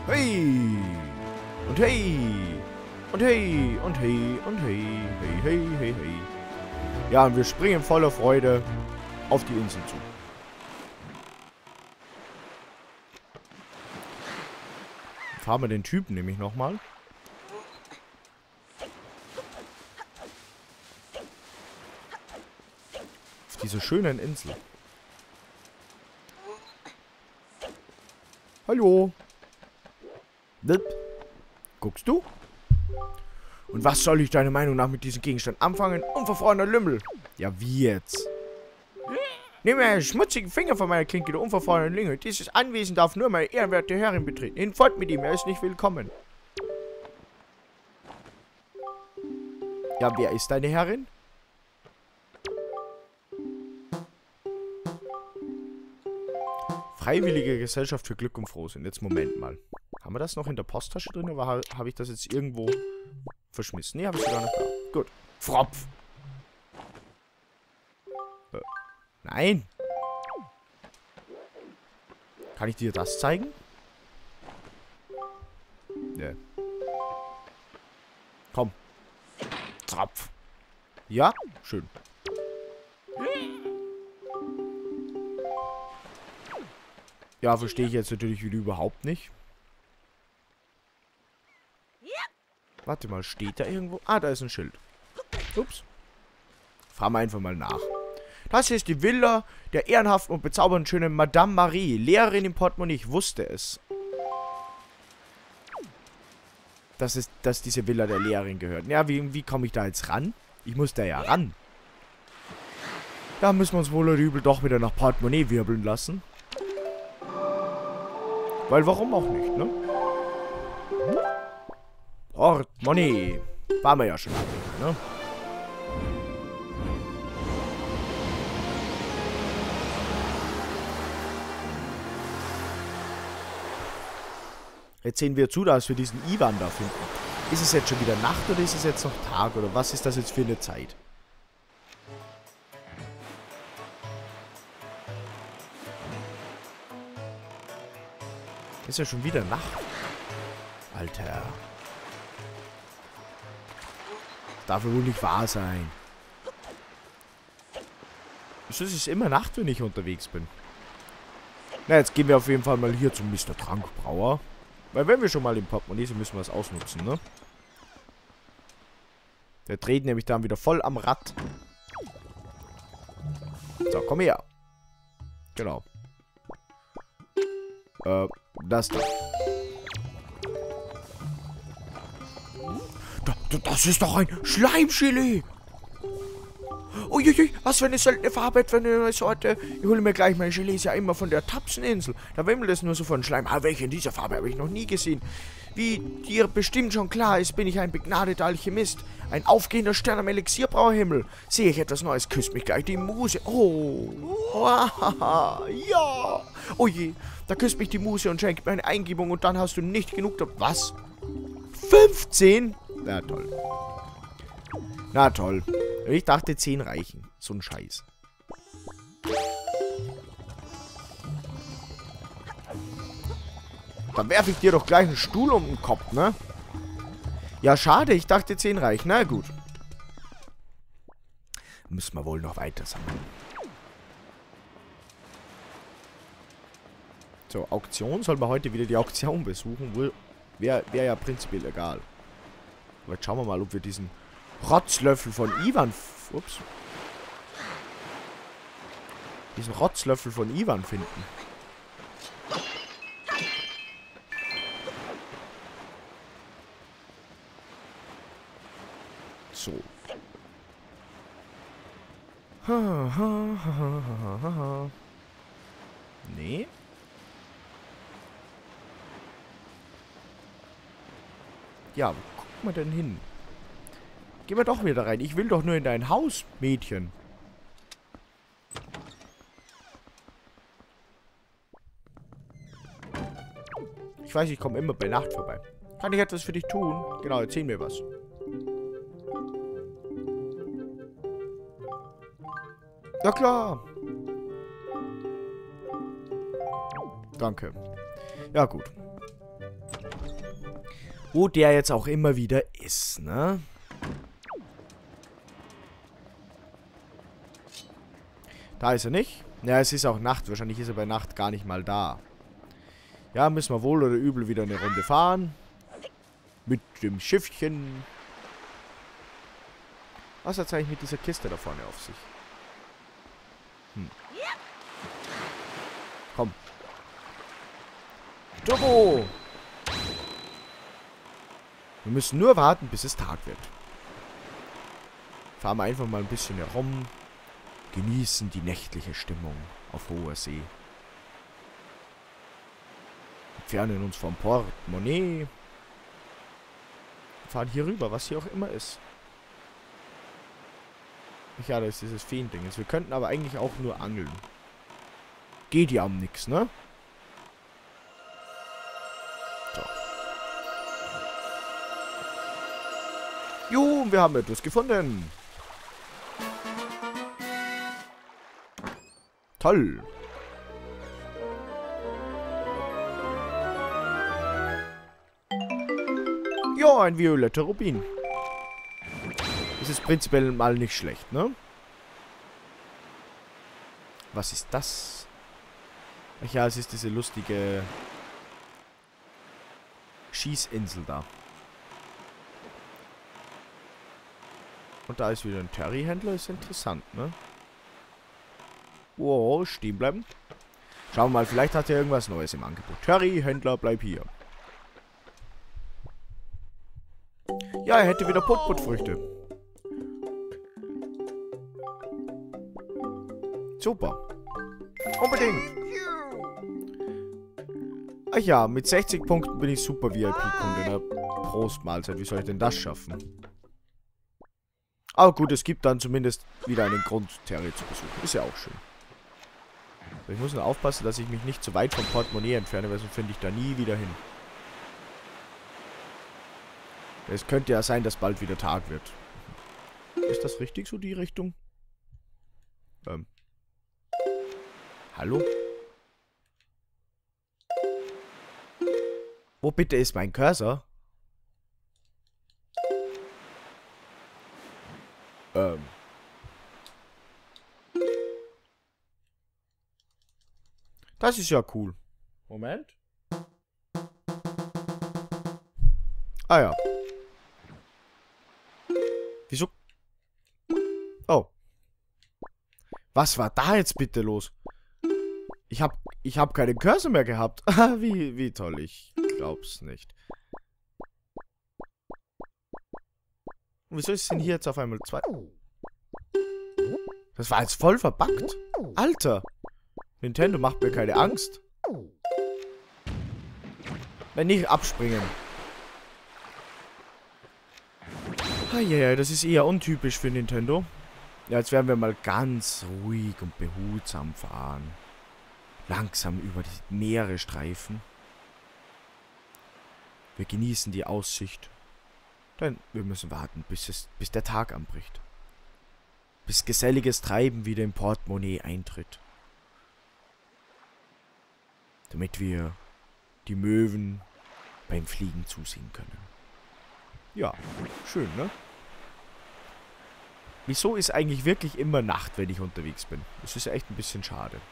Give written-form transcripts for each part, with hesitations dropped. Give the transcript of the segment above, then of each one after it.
Hey! Und hey! Und hey! Und hey! Und hey! Hey, hey, hey, hey. Ja, und wir springen voller Freude auf die Insel zu. Fahren wir den Typen nämlich nochmal. Auf diese schönen Insel. Hallo. Blip. Guckst du? Und was soll ich deiner Meinung nach mit diesem Gegenstand anfangen? Unverfrorener Lümmel. Ja, wie jetzt? Nimm mir schmutzigen Finger von meiner Klinke, du unverfrorener Lümmel. Dieses Anwesen darf nur meine ehrenwerte Herrin betreten. Hinfort mit ihm, er ist nicht willkommen. Ja, wer ist deine Herrin? Freiwillige Gesellschaft für Glück und Frohsinn. Jetzt Moment mal. Haben wir das noch in der Posttasche drin oder habe ich das jetzt irgendwo verschmissen? Nee, habe ich sogar noch da. Gut. Pfropf. Nein. Kann ich dir das zeigen? Nee. Komm. Tropf. Ja? Schön. Ja, verstehe ich jetzt natürlich wieder überhaupt nicht. Warte mal, steht da irgendwo? Ah, da ist ein Schild. Ups. Fahren wir einfach mal nach. Das hier ist die Villa der ehrenhaften und bezaubernd schönen Madame Marie. Lehrerin im Portemonnaie. Ich wusste es. Dass diese Villa der Lehrerin gehört. Ja, wie komme ich da jetzt ran? Ich muss da ja ran. Da müssen wir uns wohl oder übel doch wieder nach Portemonnaie wirbeln lassen. Weil warum auch nicht, ne? Portemonnaie. Waren wir ja schon lange, ne? Jetzt sehen wir zu, dass wir diesen Ivan da finden. Ist es jetzt schon wieder Nacht oder ist es jetzt noch Tag? Oder was ist das jetzt für eine Zeit? Ist ja schon wieder Nacht. Alter. Darf wohl nicht wahr sein. Es ist immer Nacht, wenn ich unterwegs bin. Na, jetzt gehen wir auf jeden Fall mal hier zum Mr. Trankbrauer. Weil wenn wir schon mal im Portemonnaie sind, müssen wir es ausnutzen, ne? Der dreht nämlich dann wieder voll am Rad. So, komm her. Genau. Das da. Das ist doch ein Schleimgelee. Uiuiui, was für eine seltene Farbe, für eine neue Sorte. Ich hole mir gleich mein Gelee, ist ja immer von der Tapseninsel. Da wimmelt es nur so von Schleim. Ah, welche in dieser Farbe habe ich noch nie gesehen. Wie dir bestimmt schon klar ist, bin ich ein begnadeter Alchemist. Ein aufgehender Stern am Elixierbrauerhimmel. Sehe ich etwas Neues, küsst mich gleich die Muse. Oh, ja. Oh je, da küsst mich die Muse und schenkt mir eine Eingebung und dann hast du nicht genug. Was? 15? Na toll. Na toll. Ich dachte 10 reichen. So ein Scheiß. Dann werfe ich dir doch gleich einen Stuhl um den Kopf, ne? Ja, schade. Ich dachte 10 reichen. Na gut. Müssen wir wohl noch weiter sammeln. So, Auktion. Sollen wir heute wieder die Auktion besuchen? Wäre ja prinzipiell egal. Aber jetzt schauen wir mal, ob wir diesen Rotzlöffel von Ivan... Ups. Diesen Rotzlöffel von Ivan finden. So. Nee. Ja, wo guckt man denn hin? Gehen wir doch wieder rein. Ich will doch nur in dein Haus, Mädchen. Ich weiß, ich komme immer bei Nacht vorbei. Kann ich etwas für dich tun? Genau, erzähl mir was. Ja klar. Danke. Ja gut. Wo der jetzt auch immer wieder ist, ne? Da ist er nicht. Ja, es ist auch Nacht. Wahrscheinlich ist er bei Nacht gar nicht mal da. Ja, müssen wir wohl oder übel wieder eine Runde fahren. Mit dem Schiffchen. Was hat es eigentlich mit dieser Kiste da vorne auf sich? Komm. Turbo! Wir müssen nur warten, bis es Tag wird. Fahren wir einfach mal ein bisschen herum. Genießen die nächtliche Stimmung auf hoher See. Entfernen uns vom Portemonnaie. Fahren hier rüber, was hier auch immer ist. Ja, das ist dieses Feending. Wir könnten aber eigentlich auch nur angeln. Geht ja um nichts, ne? So. Jo, wir haben etwas gefunden. Toll. Ja, ein violetter Rubin. Das ist prinzipiell mal nicht schlecht, ne? Was ist das? Ach ja, es ist diese lustige Schießinsel da. Und da ist wieder ein Terry-Händler. Ist interessant, ne? Wow, stehen bleiben. Schauen wir mal, vielleicht hat er irgendwas Neues im Angebot. Terry-Händler, bleib hier. Ja, er hätte wieder Putput-Früchte. Super. Unbedingt. Ach ja, mit 60 Punkten bin ich super VIP-Kunde. Na, Prost, Mahlzeit. Wie soll ich denn das schaffen? Aber gut, es gibt dann zumindest wieder einen Grund, Terry zu besuchen. Ist ja auch schön. Ich muss nur aufpassen, dass ich mich nicht zu weit vom Portemonnaie entferne, weil sonst finde ich da nie wieder hin. Es könnte ja sein, dass bald wieder Tag wird. Ist das richtig, so die Richtung? Hallo? Wo bitte ist mein Cursor? Das ist ja cool. Moment. Ah ja. Wieso? Oh. Was war da jetzt bitte los? Ich hab keinen Cursor mehr gehabt. wie toll. Ich glaub's nicht. Und wieso ist denn hier jetzt auf einmal 2? Das war jetzt voll verbuggt. Alter. Nintendo macht mir keine Angst. Wenn nicht, abspringen. Ja, das ist eher untypisch für Nintendo. Ja, jetzt werden wir mal ganz ruhig und behutsam fahren. Langsam über die Meere streifen. Wir genießen die Aussicht. Denn wir müssen warten, bis der Tag anbricht. Bis geselliges Treiben wieder im Portemonnaie eintritt. Damit wir die Möwen beim Fliegen zusehen können. Ja, schön, ne? Wieso ist eigentlich wirklich immer Nacht, wenn ich unterwegs bin? Das ist ja echt ein bisschen schade.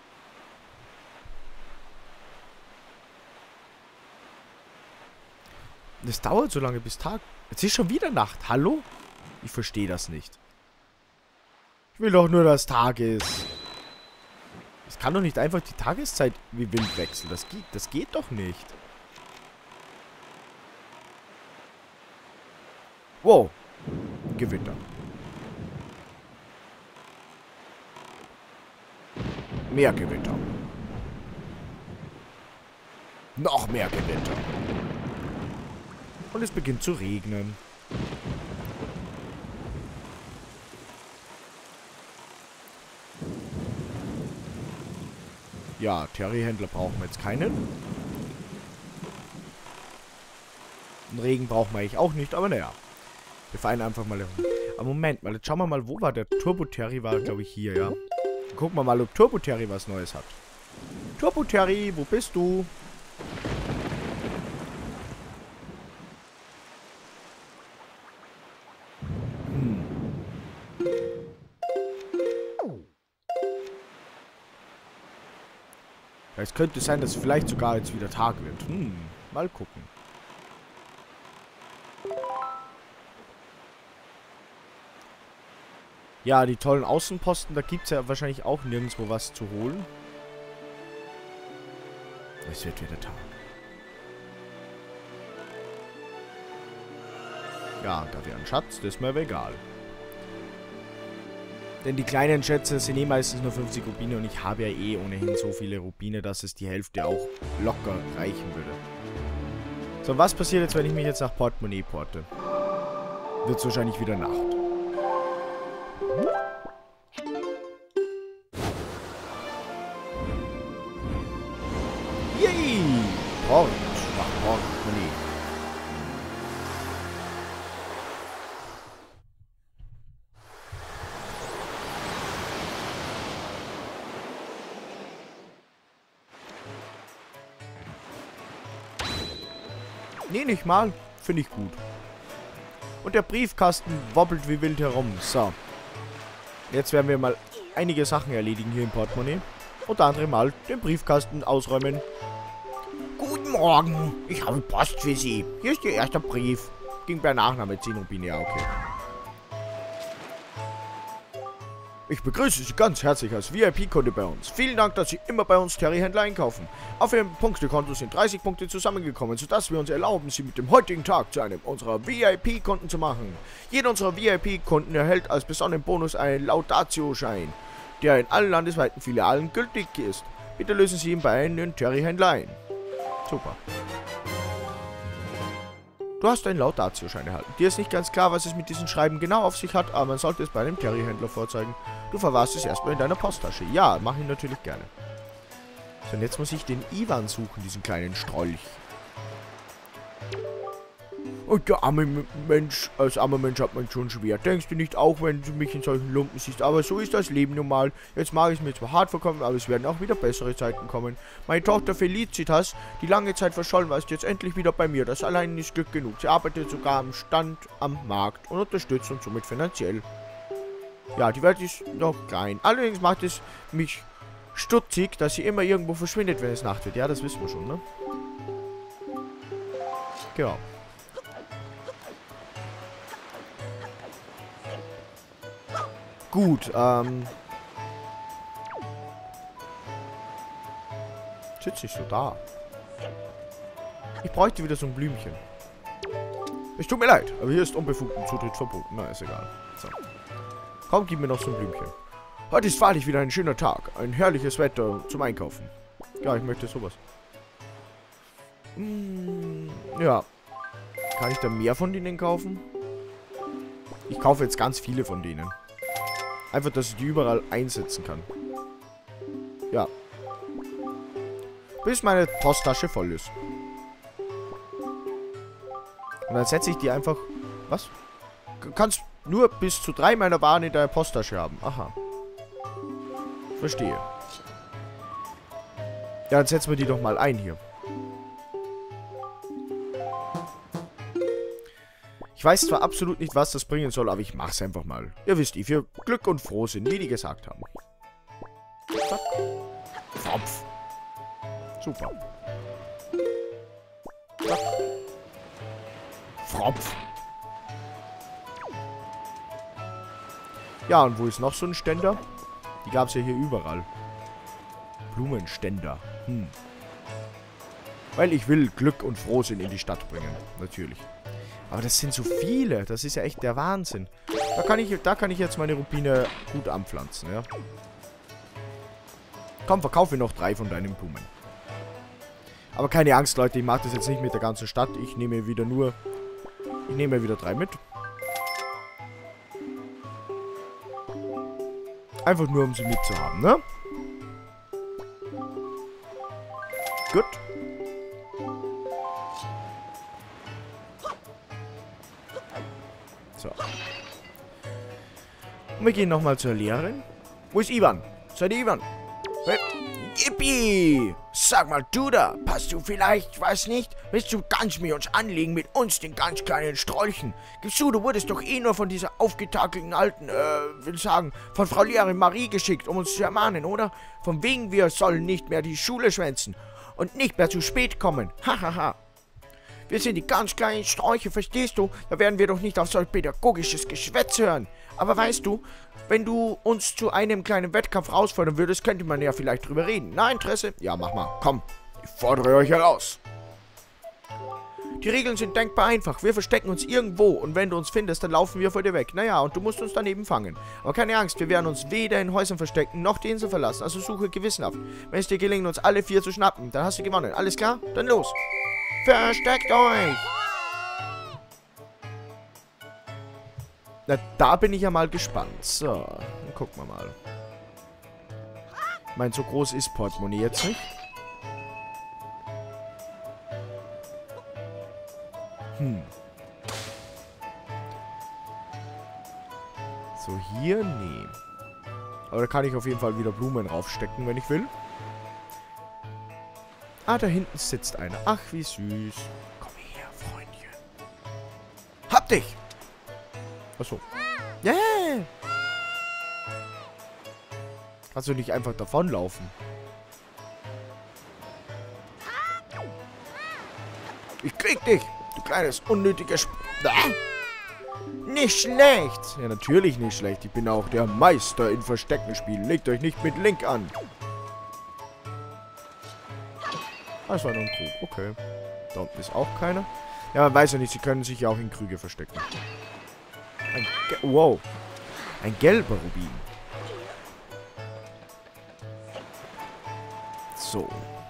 Das dauert so lange bis Tag. Jetzt ist schon wieder Nacht. Hallo? Ich verstehe das nicht. Ich will doch nur, dass Tag ist. Es kann doch nicht einfach die Tageszeit wie wild wechseln. Das geht doch nicht. Wow. Gewitter. Mehr Gewitter. Noch mehr Gewitter. Und es beginnt zu regnen. Ja, Terry-Händler brauchen wir jetzt keinen. Einen Regen brauchen wir eigentlich auch nicht, aber naja. Wir fahren einfach mal herum. Aber Moment mal, jetzt schauen wir mal, wo war der Turbo-Terry? War, glaube ich, hier, ja. Gucken wir mal, ob Turbo-Terry was Neues hat. Turbo-Terry, wo bist du? Es könnte sein, dass vielleicht sogar jetzt wieder Tag wird. Mal gucken. Ja, die tollen Außenposten, da gibt es ja wahrscheinlich auch nirgendwo was zu holen. Es wird wieder Tag. Ja, da wäre ein Schatz, das ist mir aber egal. Denn die kleinen Schätze sind eh meistens nur 50 Rubine und ich habe ja eh ohnehin so viele Rubine, dass es die Hälfte auch locker reichen würde. So, was passiert jetzt, wenn ich mich jetzt nach Portemonnaie porte? Wird es wahrscheinlich wieder Nacht. Yay! Port nach Portemonnaie. Nee, nicht mal. Finde ich gut. Und der Briefkasten wobbelt wie wild herum. So. Jetzt werden wir mal einige Sachen erledigen hier im Portemonnaie. Unter anderem mal den Briefkasten ausräumen. Guten Morgen. Ich habe Post für Sie. Hier ist Ihr erster Brief. Ging per Nachname 10 Rubine. Ja, okay. Ich begrüße Sie ganz herzlich als VIP-Kunde bei uns. Vielen Dank, dass Sie immer bei uns Terry-Händler einkaufen. Auf Ihrem Punktekonto sind 30 Punkte zusammengekommen, sodass wir uns erlauben, Sie mit dem heutigen Tag zu einem unserer VIP-Kunden zu machen. Jeder unserer VIP-Kunden erhält als besonderen Bonus einen Laudatio-Schein, der in allen landesweiten Filialen gültig ist. Bitte lösen Sie ihn bei einem Terry-Händler ein. Super. Du hast einen Laudatio-Schein erhalten. Dir ist nicht ganz klar, was es mit diesem Schreiben genau auf sich hat, aber man sollte es bei einem Terry-Händler vorzeigen. Du verwahrst es erstmal in deiner Posttasche. Ja, mache ich natürlich gerne. So, und jetzt muss ich den Ivan suchen, diesen kleinen Strolch. Und der arme Mensch, als armer Mensch hat man schon schwer. Denkst du nicht auch, wenn du mich in solchen Lumpen siehst? Aber so ist das Leben nun mal. Jetzt mag ich mir zwar hart vorkommen, aber es werden auch wieder bessere Zeiten kommen. Meine Tochter Felicitas, die lange Zeit verschollen war, ist jetzt endlich wieder bei mir. Das allein ist Glück genug. Sie arbeitet sogar am Stand, am Markt und unterstützt uns somit finanziell. Ja, die Welt ist noch klein. Allerdings macht es mich stutzig, dass sie immer irgendwo verschwindet, wenn es Nacht wird. Ja, das wissen wir schon, ne? Genau. Gut, sitzt nicht so da. Ich bräuchte wieder so ein Blümchen. Es tut mir leid, aber hier ist unbefugten Zutritt verboten. Na, ist egal. So. Komm, gib mir noch so ein Blümchen. Heute ist wahrlich wieder ein schöner Tag. Ein herrliches Wetter zum Einkaufen. Ja, ich möchte sowas. Ja. Kann ich da mehr von denen kaufen? Ich kaufe jetzt ganz viele von denen. Einfach, dass ich die überall einsetzen kann. Ja. Bis meine Posttasche voll ist. Und dann setze ich die einfach... Was? Du kannst nur bis zu 3 meiner Waren in deiner Posttasche haben. Aha. Verstehe. Ja, dann setzen wir die doch mal ein hier. Ich weiß zwar absolut nicht, was das bringen soll, aber ich mach's einfach mal. Ihr wisst, für Glück und Frohsinn, wie die gesagt haben. Zack. Pfropf. Super. Zack. Pfropf. Ja, und wo ist noch so ein Ständer? Die gab es ja hier überall. Blumenständer. Weil ich will Glück und Frohsinn in die Stadt bringen. Natürlich. Aber das sind so viele. Das ist ja echt der Wahnsinn. Da kann ich jetzt meine Rubine gut anpflanzen, ja. Komm, verkaufe noch 3 von deinen Blumen. Aber keine Angst, Leute. Ich mache das jetzt nicht mit der ganzen Stadt. Ich nehme wieder 3 mit. Einfach nur, um sie mitzuhaben, ne? Gut. So. Und wir gehen nochmal zur Lehrerin. Wo ist Ivan? Seid ihr Ivan? Yippie! Sag mal, du da, passt du vielleicht, weiß nicht, willst du ganz mit uns anlegen, mit uns, den ganz kleinen Strolchen? Gibst du wurdest doch eh nur von dieser aufgetakelten alten, will sagen, von Frau Lehrerin Marie geschickt, um uns zu ermahnen, oder? Von wegen, wir sollen nicht mehr die Schule schwänzen und nicht mehr zu spät kommen. Hahaha. Wir sind die ganz kleinen Sträuche, verstehst du? Da werden wir doch nicht auf solch pädagogisches Geschwätz hören. Aber weißt du, wenn du uns zu einem kleinen Wettkampf herausfordern würdest, könnte man ja vielleicht drüber reden. Na, Interesse? Ja, mach mal. Komm, ich fordere euch heraus. Die Regeln sind denkbar einfach. Wir verstecken uns irgendwo und wenn du uns findest, dann laufen wir vor dir weg. Naja, und du musst uns daneben fangen. Aber keine Angst, wir werden uns weder in Häusern verstecken, noch die Insel verlassen. Also suche gewissenhaft. Wenn es dir gelingt, uns alle 4 zu schnappen, dann hast du gewonnen. Alles klar? Dann los. Versteckt euch! Na, da bin ich ja mal gespannt. So, dann gucken wir mal. Ich meine, so groß ist Portemonnaie jetzt nicht. So, hier? Nee. Aber da kann ich auf jeden Fall wieder Blumen raufstecken, wenn ich will. Ah, da hinten sitzt einer. Ach, wie süß. Komm her, Freundchen. Hab dich! Achso. Yeah! Kannst du nicht einfach davonlaufen? Ich krieg dich, du kleines, unnötiges Nicht schlecht! Ja, natürlich nicht schlecht. Ich bin auch der Meister in Verstecken spielen. Legt euch nicht mit Link an. Das war nur ein Krug. Okay. Da unten ist auch keiner. Ja, man weiß ja nicht. Sie können sich ja auch in Krüge verstecken. Wow. Ein gelber Rubin. So.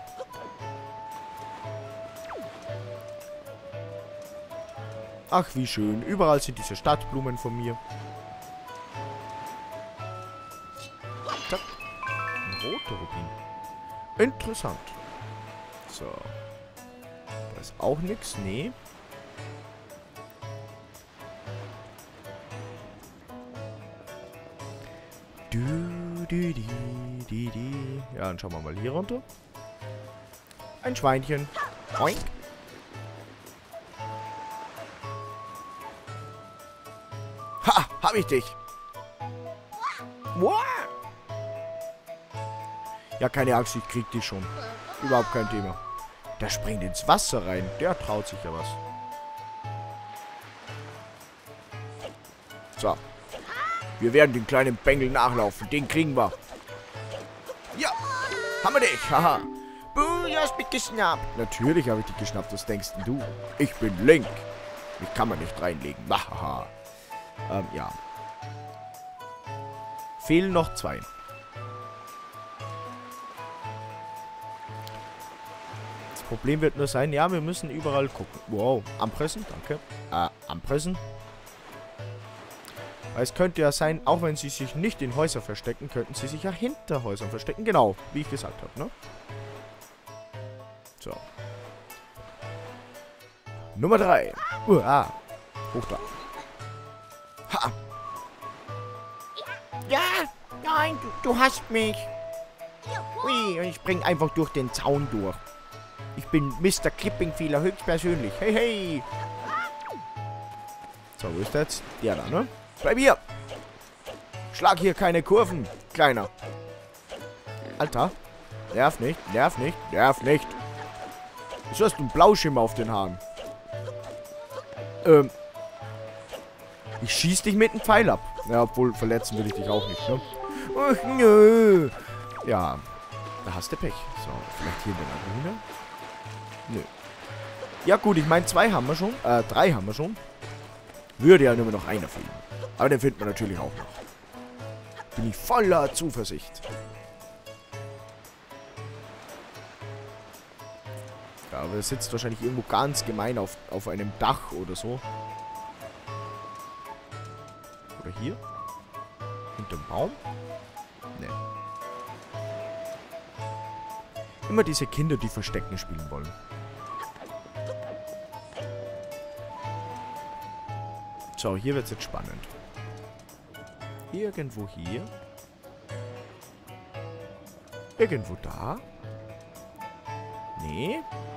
Ach, wie schön. Überall sind diese Stadtblumen von mir. Zack. Ein roter Rubin. Interessant. So. Da ist auch nichts. Nee. Ja, dann schauen wir mal hier runter. Ein Schweinchen. Oink. Ha! Hab ich dich! What? Ja, keine Angst, ich krieg dich schon. Überhaupt kein Thema. Der springt ins Wasser rein. Der traut sich ja was. So. Wir werden den kleinen Bengel nachlaufen. Den kriegen wir. Ja. Haben wir dich. Haha. Du hast mich geschnappt. Natürlich habe ich dich geschnappt. Was denkst denn du? Ich bin Link. Mich kann man nicht reinlegen. Haha. Ja. Fehlen noch 2. Das Problem wird nur sein, ja, wir müssen überall gucken. Wow. Anpressen, danke. Anpressen. Weil es könnte ja sein, auch wenn sie sich nicht in Häusern verstecken, könnten sie sich ja hinter Häusern verstecken. Genau, wie ich gesagt habe, ne? So. Nummer 3. Hoch da. Ha! Ja! Nein, du hast mich! Ui, und ich spring einfach durch den Zaun durch. Ich bin Mr. Clippingfehler höchstpersönlich. Hey, hey! So, wo ist der jetzt? Der da, ne? Bleib hier! Schlag hier keine Kurven, Kleiner. Alter. Nerv nicht, nerv nicht, nerv nicht. Wieso hast du einen Blauschimmer auf den Haaren? Ich schieß dich mit einem Pfeil ab. Ja, obwohl verletzen will ich dich auch nicht, ne? Ach, nö. Ja, da hast du Pech. So, vielleicht hier in der Lagune? Nö. Ja gut, ich meine 2 haben wir schon. 3 haben wir schon. Würde ja nur noch einer fehlen. Aber den finden wir natürlich auch noch. Bin ich voller Zuversicht. Ja, aber er sitzt wahrscheinlich irgendwo ganz gemein auf einem Dach oder so. Oder hier? Hinterm Baum? Ne. Immer diese Kinder, die Verstecken spielen wollen. So, hier wird es jetzt spannend. Irgendwo hier. Irgendwo da? Nee.